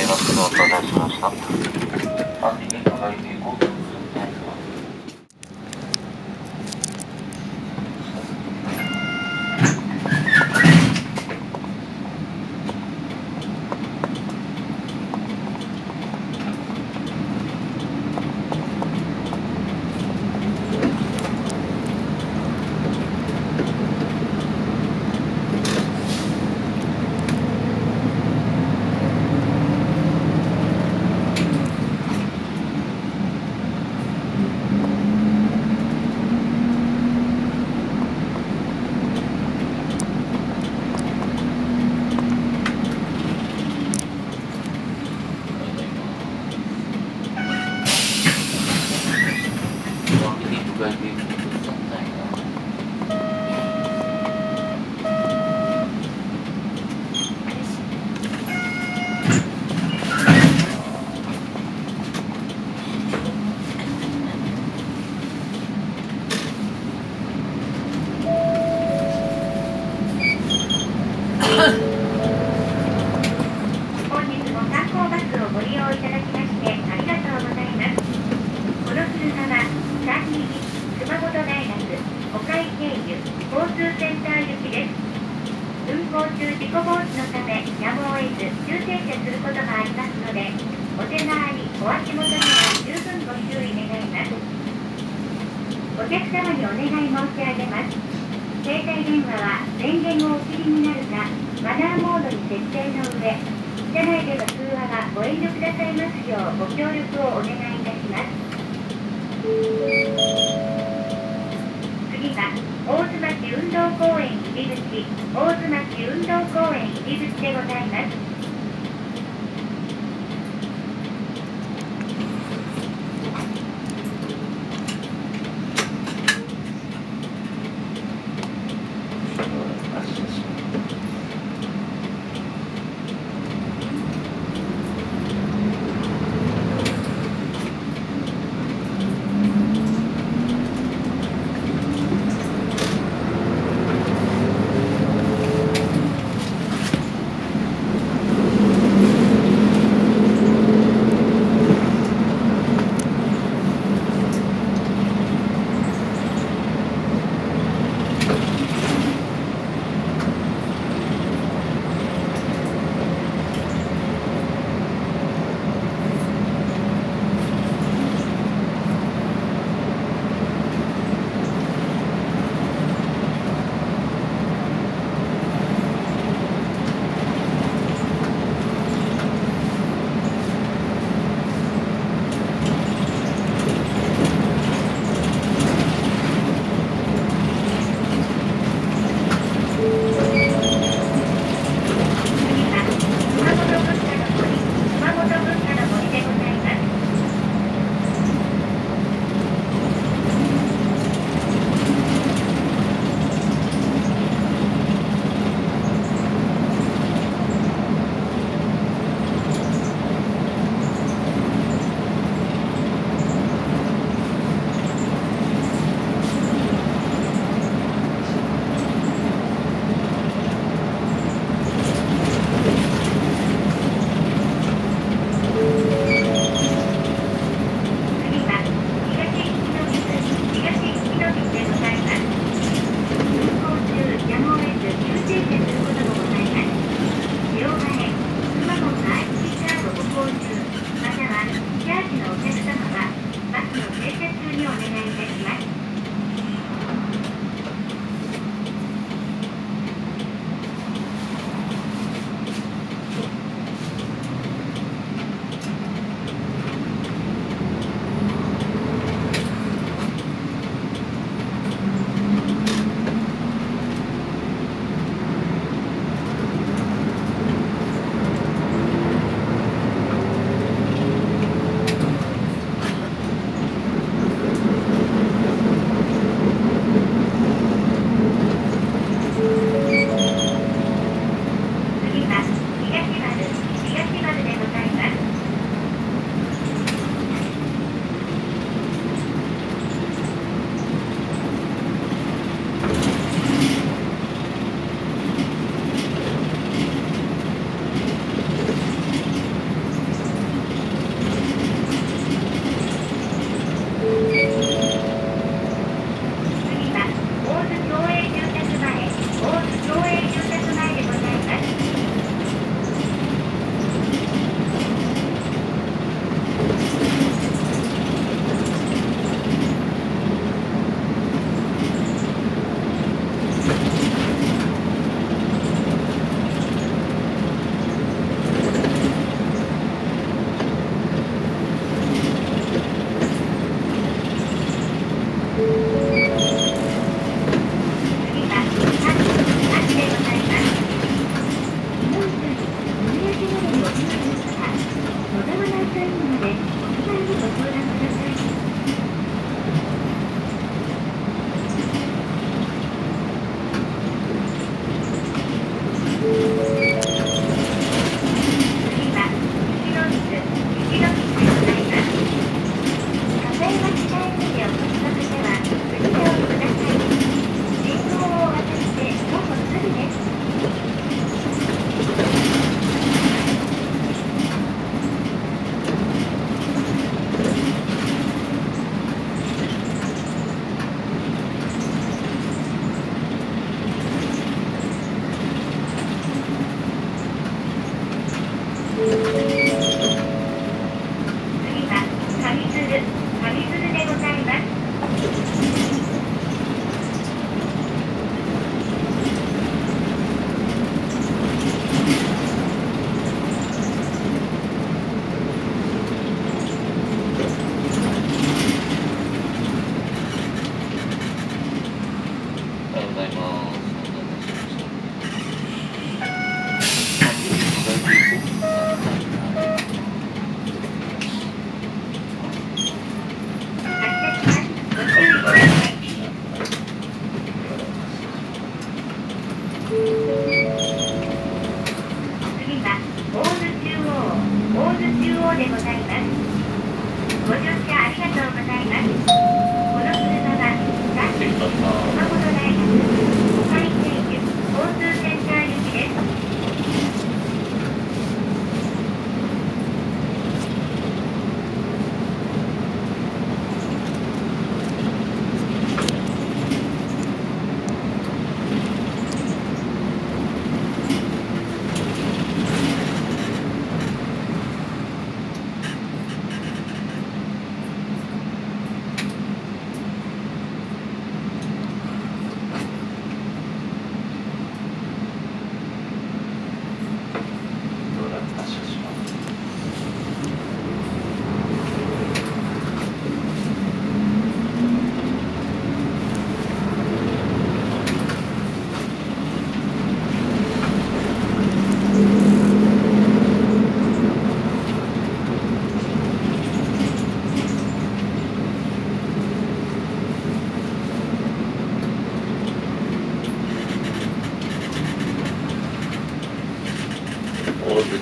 発をお伺いしました。安全に互いに交通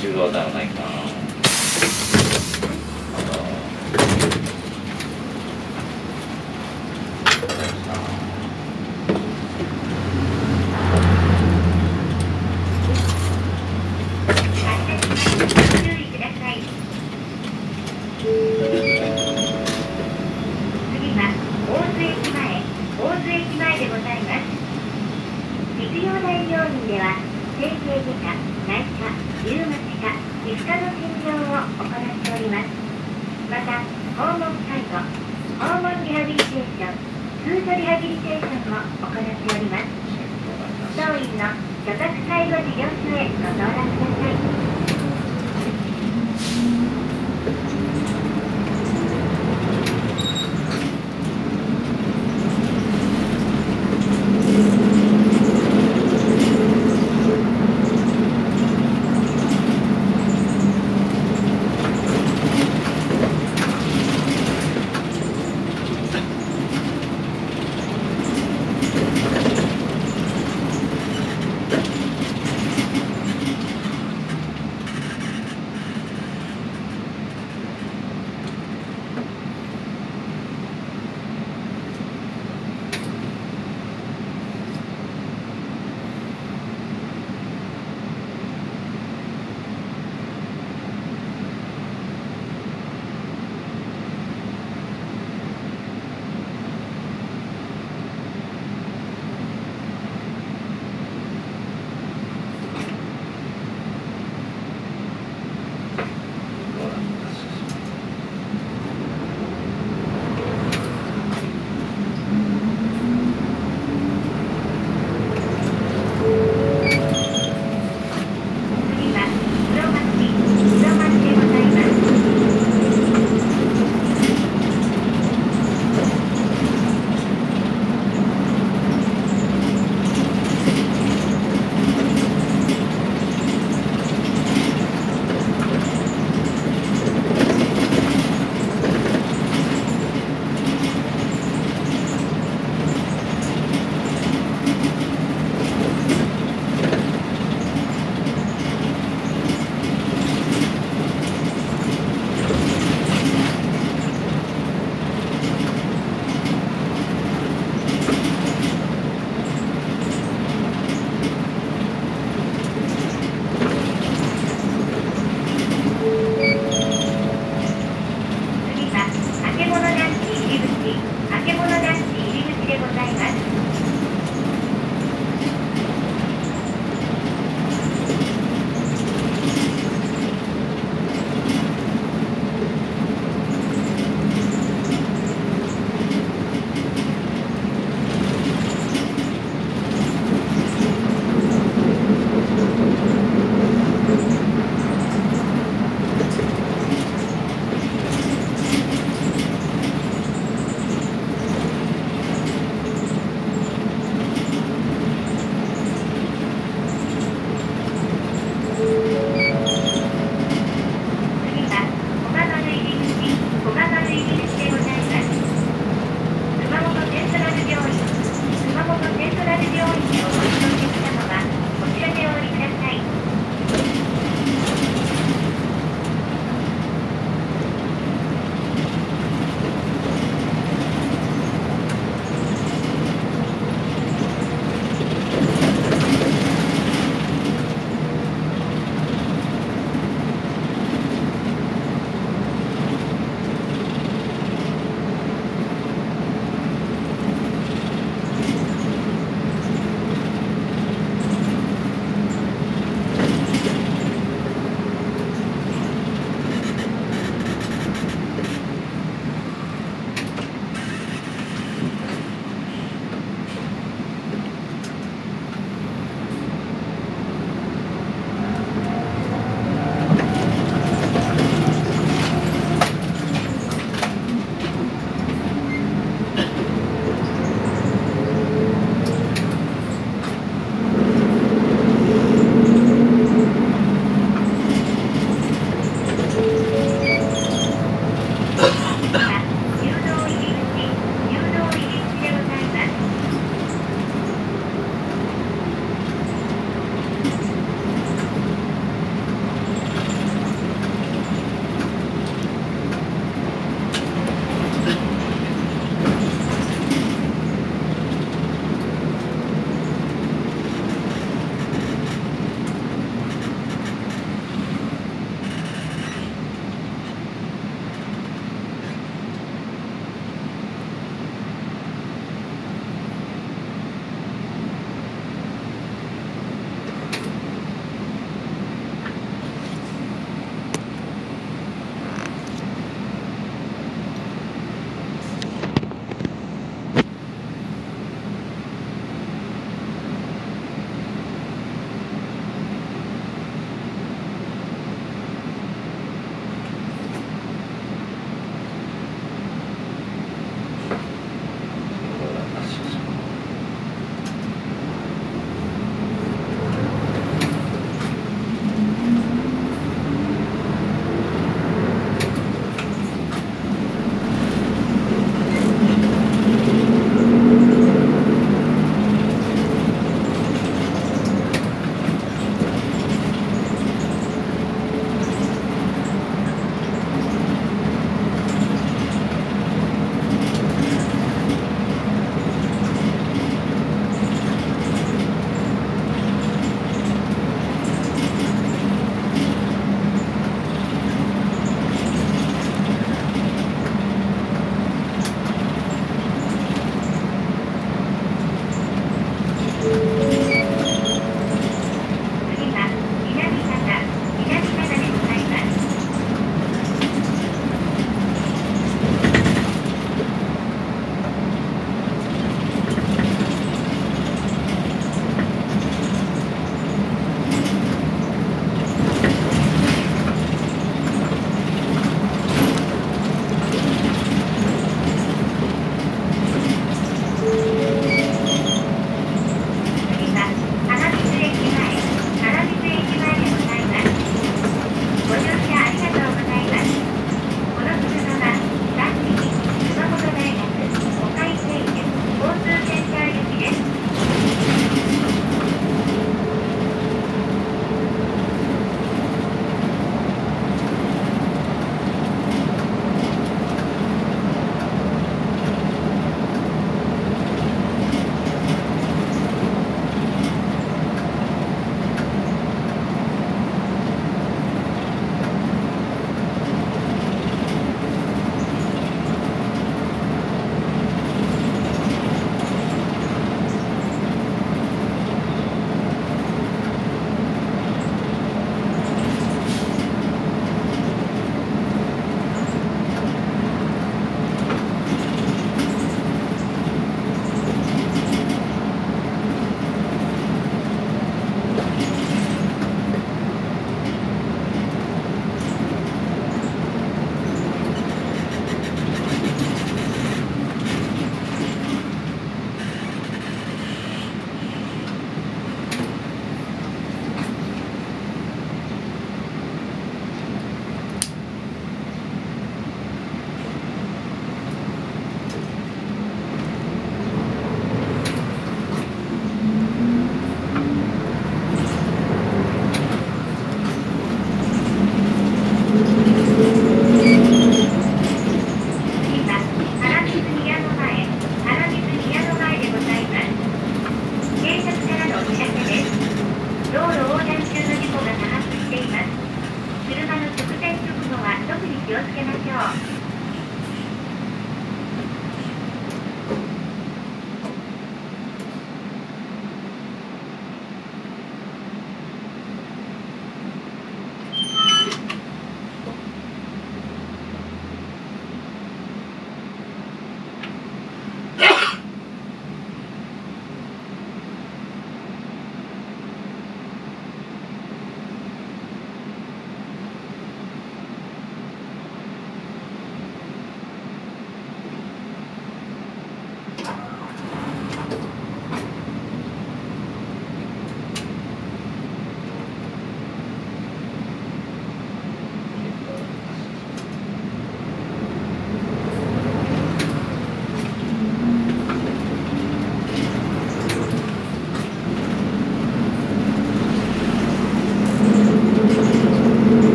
中央ではないかな。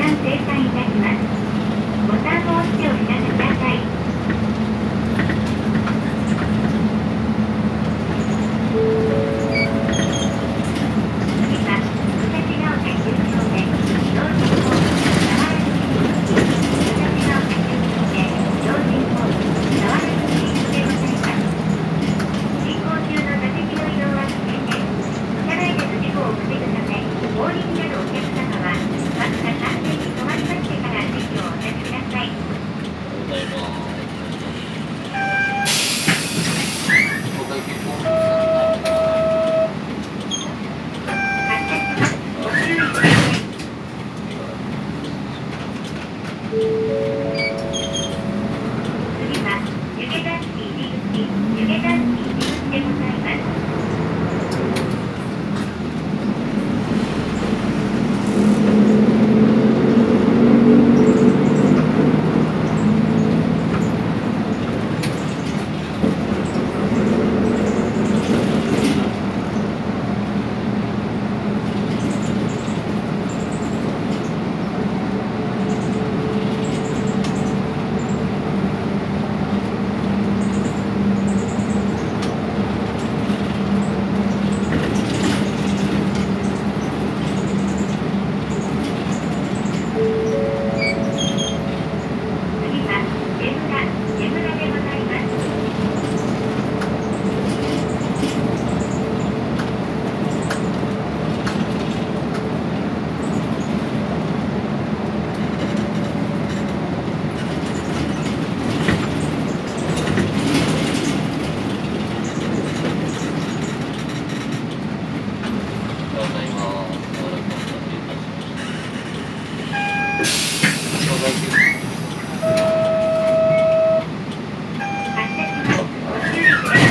旦停車いたします。ボタンを押してお知らせください。次は、武蔵ヶ丘急行で、老人ホーム、田原口行き、武蔵ヶ丘急行で、老人ホーム、田原口行きでございます。進行中の座席の移動は危険です。車内での事故を防ぐため、後輪などお客様は、バスが完全に止まりましてから席をお立ちください。 おはようございます。お会計コースさん発車します。ご注意ください。次は、湯気団地入り口、湯気団地入り口でございます。次は、出村でございます。 おはようございます。お会計発車します。ご注意ください。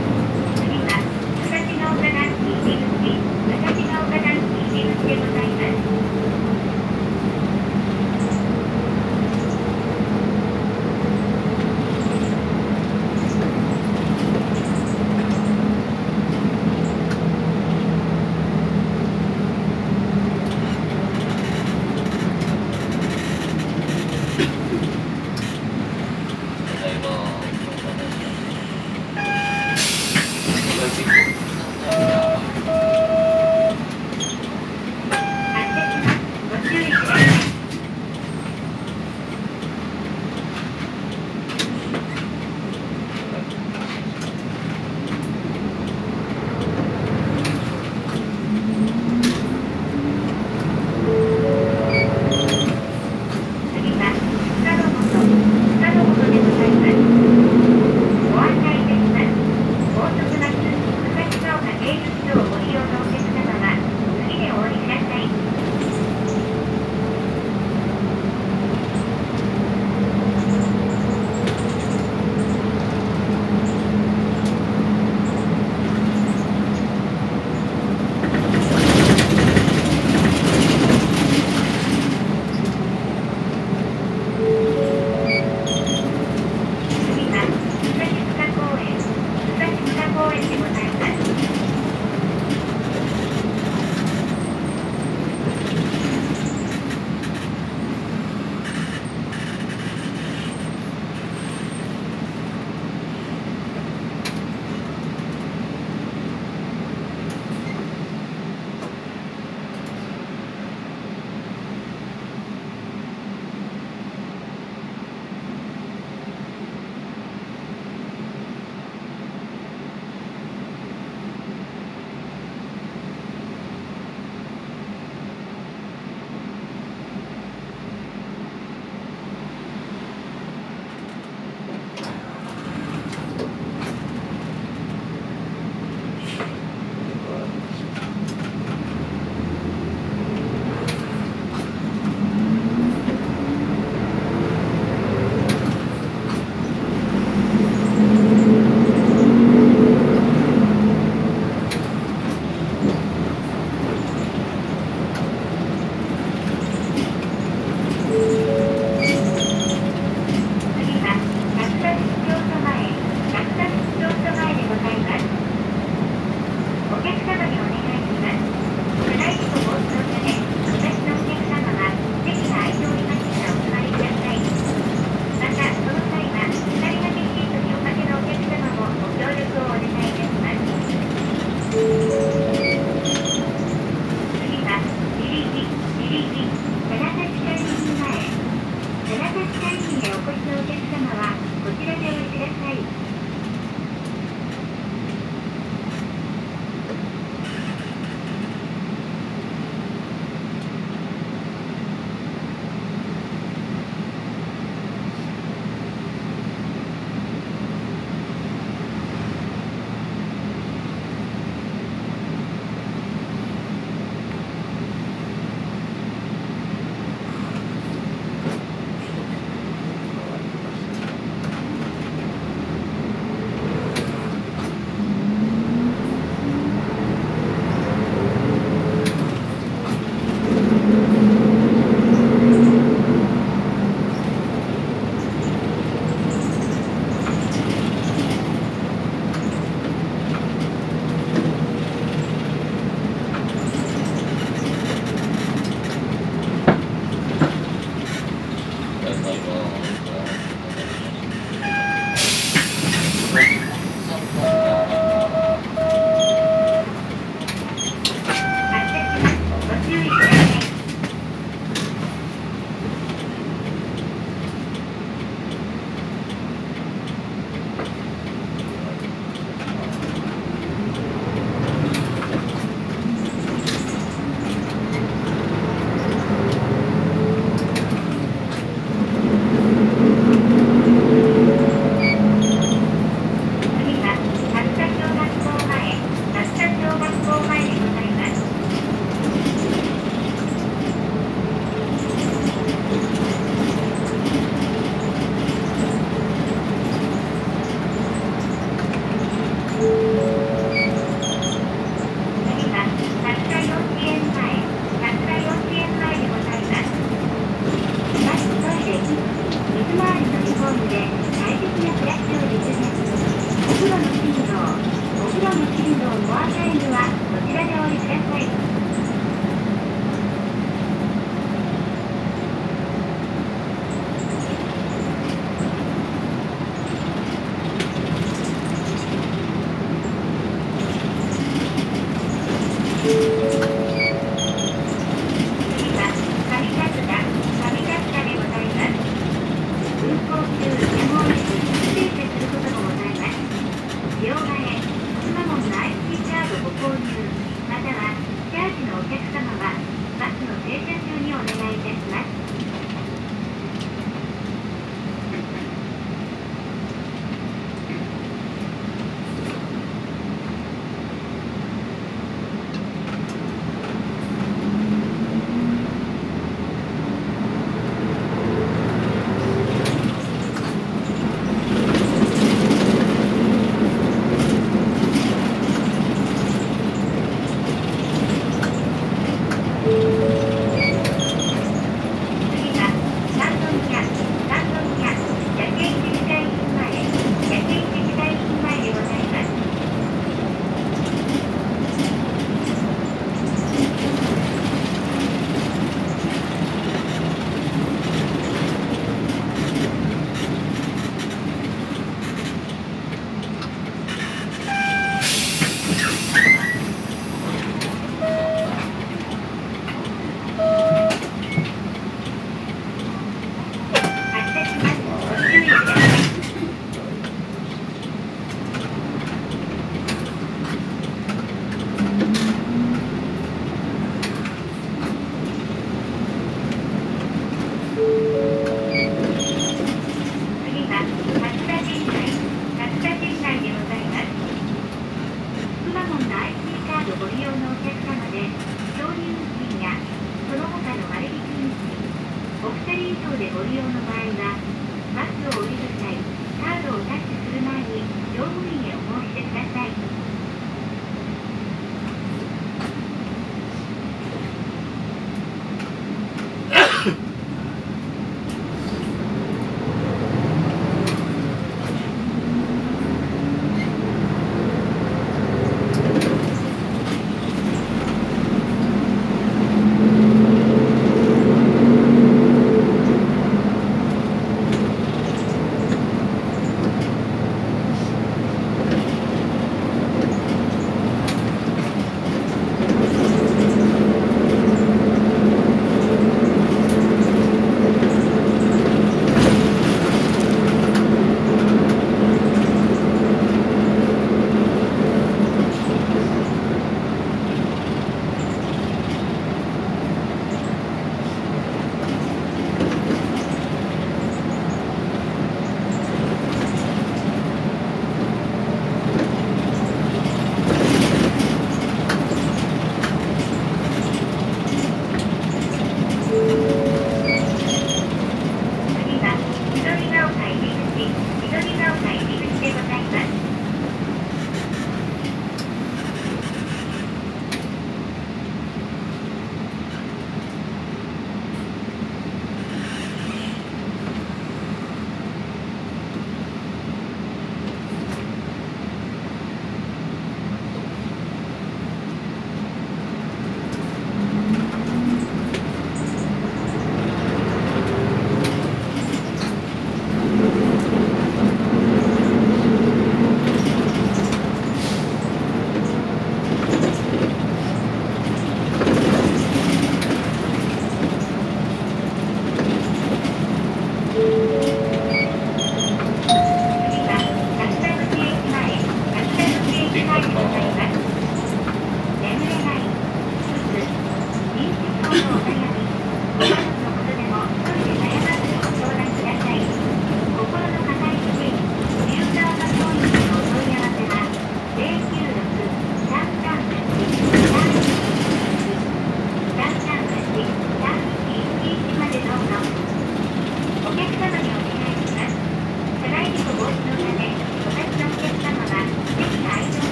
次は、武蔵ヶ丘団地入り口、武蔵ヶ丘団地入り口でございます。 でご利用の場合は、バスを降りる際、カードをタッチする前に乗務員へお申し出ください。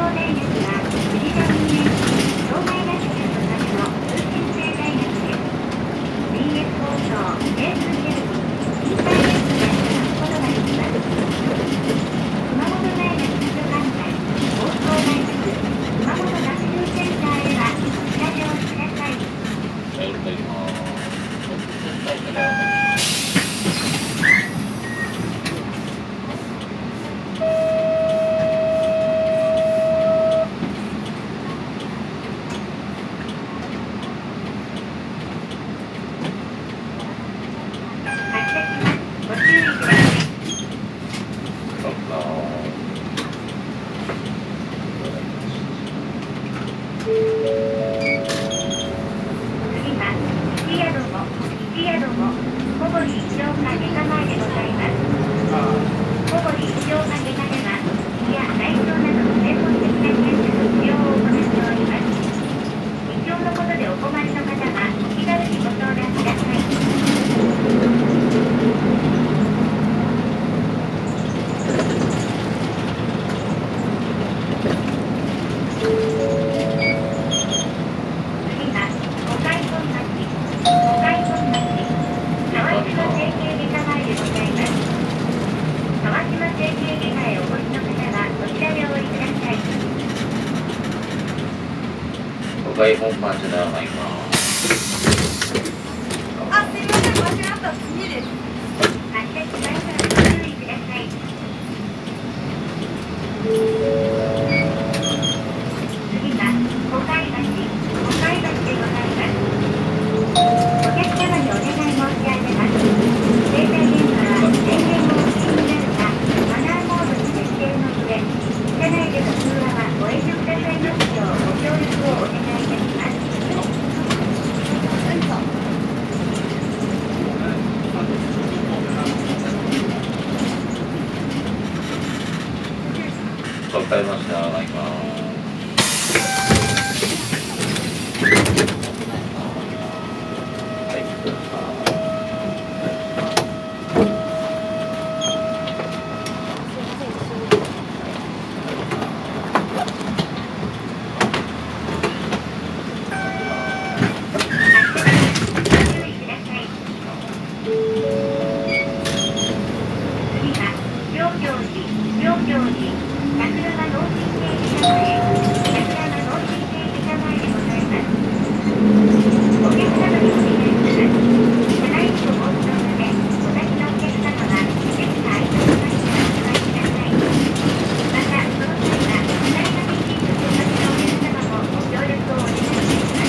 電力は藤田運営東海大学所属の通信制大学です。BS 放送、レーステレビ、インターネットで話すことができます。熊本大学図書館内、放送大学、熊本学習センターへはご車両ください。 やると今、大体だよ。 発車します。ご注意ください。 そっか。 次は石宿も小堀一丁か外科前でございます。小堀一丁か外科では胃や内臓などの専門的な検査の治療を行っております。胃腸のことでお困りの方はお気軽にご相談ください。次は五海本町川島整形外科前でございます。川島整形外科へお越しの方はこちらでお降りください。 都会本町ではないか。 あ、すいません、間違った次です。 発車しますのでご注意ください。次は五海橋でございます。お客様にお願い申し上げます。携帯電話は電源をお切りになるか、マナーモードに設定の上、車内での通話はご遠慮くださいますようご協力をお願いいたします。 何か。 わかりました。ないか。はい。 ご注意ください。次は両教寺桜間脳神経外科前でございます。お客様にお願いします。車内事故防止のため、お先のお客様は席が空いておりますからお待ちください。また、その際は車内がきちんとお先のお客様もご協力をお願いいたします。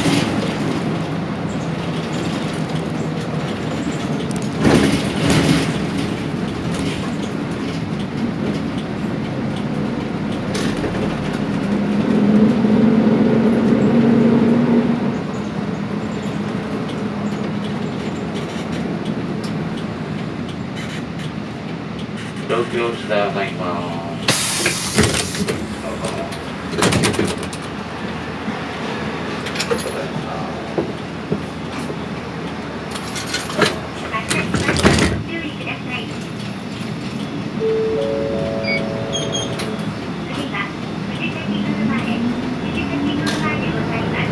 東京市ではないか。 発車します。ご注意ください。次は藤崎宮前でございます。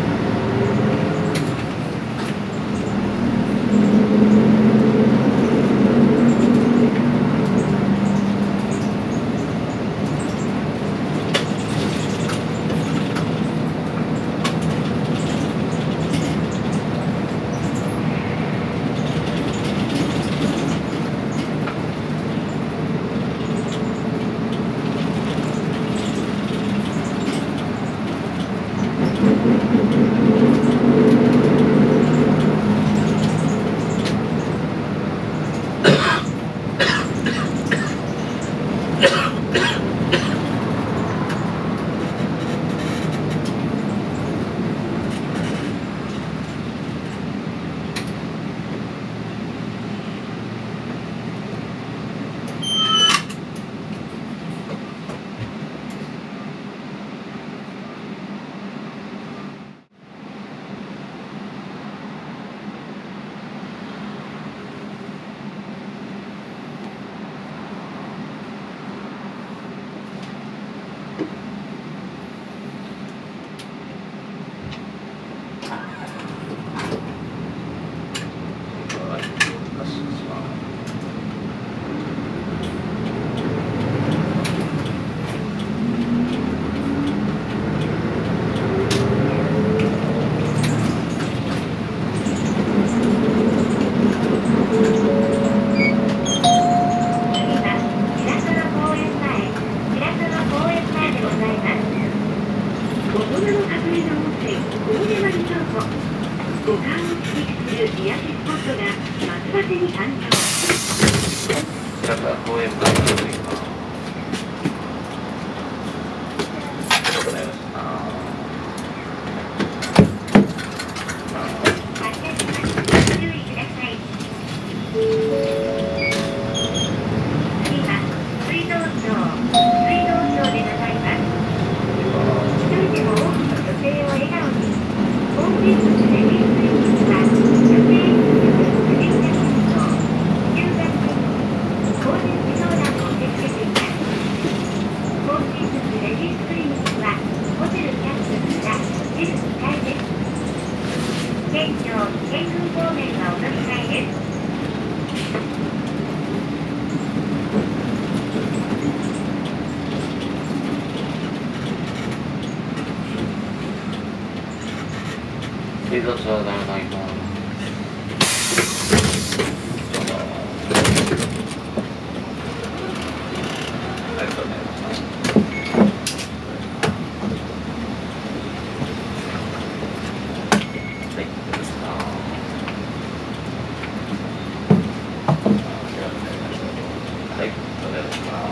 大人の隠れ家温泉大山リゾート。五感を刺激する癒しスポットが松葉瀬に誕生。 だから公園から歩いた。そうだよな。 発車します。注意ください。次は水道庁でございます。一人でも多くの女性を笑顔に。ホームページでレビューする人は女性による不適な行動、集団的更年期相談を受け付けています。ホームページレビュークリニックはホテルキャンプからビル2階です。県庁健空方面はお乗り換えです。 警察はならないな。ありがとうございます。はい、はい、お願いします。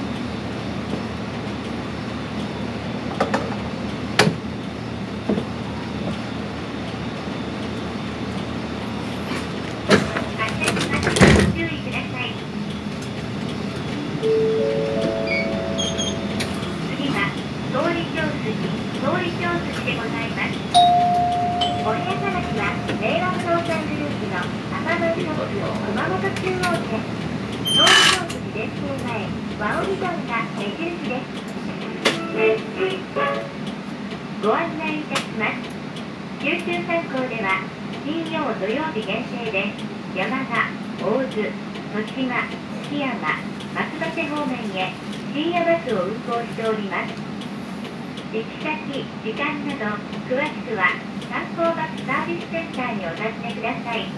ご案内いたします。九州観光では金曜土曜日限定で山田、大津、徳島、檜山、松葉瀬方面へ深夜バスを運行しております。行き先、時間など詳しくは観光バスサービスセンターにお尋ねください。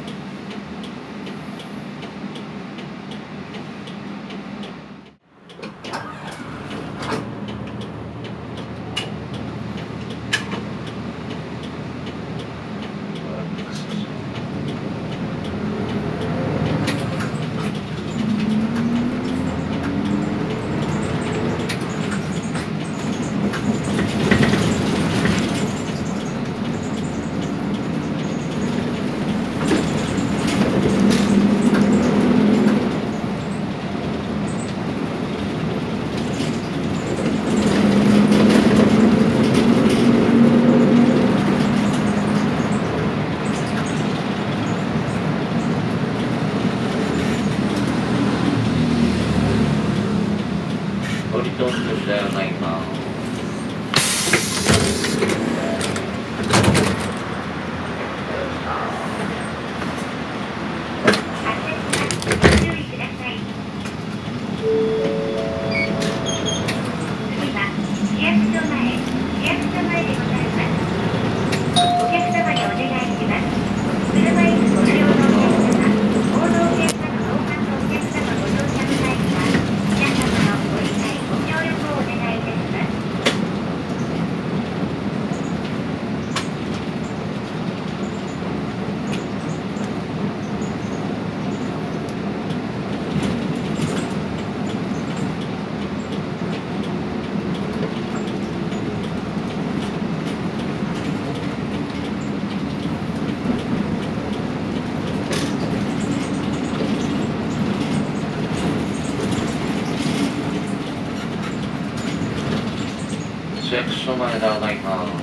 市役所前ではないかな。あ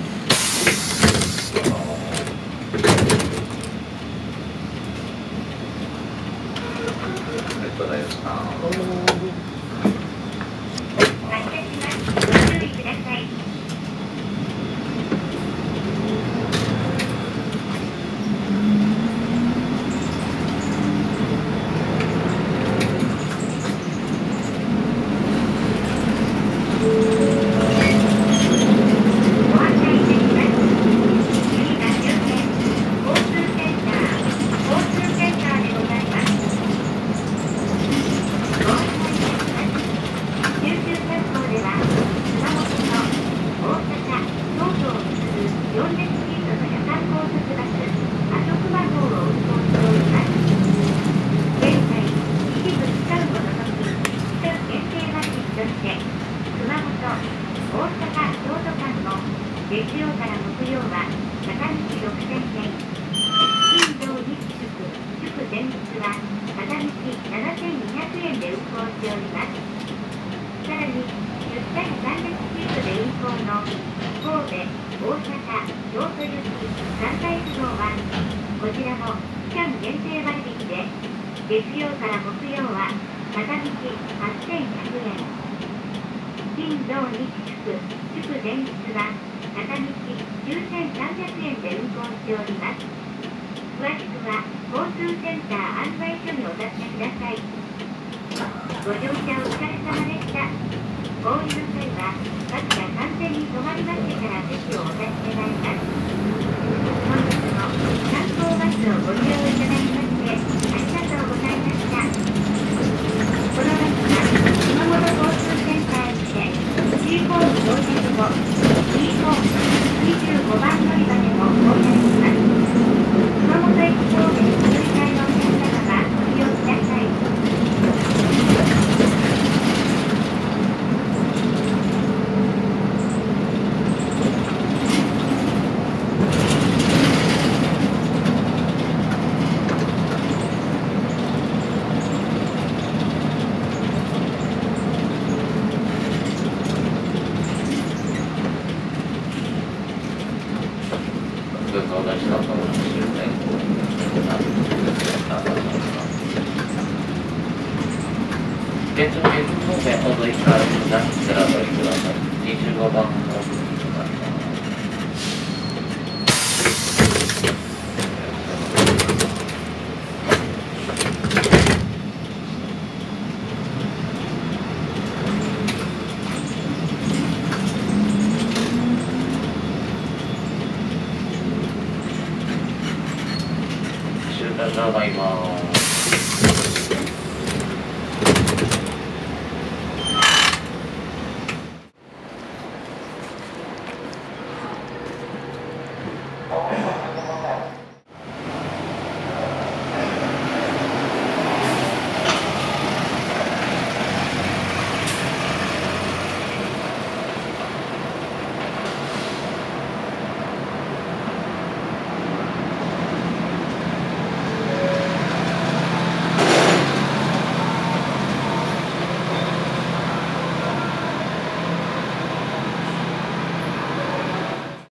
りがとうございます。 月曜から木曜は片道6000円。金土日祝前日は片道7200円で運行しております。さらに、出社や参列シートで運行の神戸、大阪、京都行き関西号は、こちらも期間限定割引で、月曜から木曜は片道8100円。金土日祝前日は片道9300円で運行しております。詳しくは交通センター案内所にお尋ねください。ご乗車お疲れ様でした。お降りの際はバスが完全に止まりましてから席をお立ち願います。本日も観光バスをご利用いただきましてありがとうございました。このバスは熊本交通センターにて C ホーム到着後 D ホーム25番乗り場でも降車します。熊本駅方面に乗り換えのお客様はご利用ください。 現在、方面ほど行かれるなしからお乗りください。25番のお送りとなります。終点が参ります。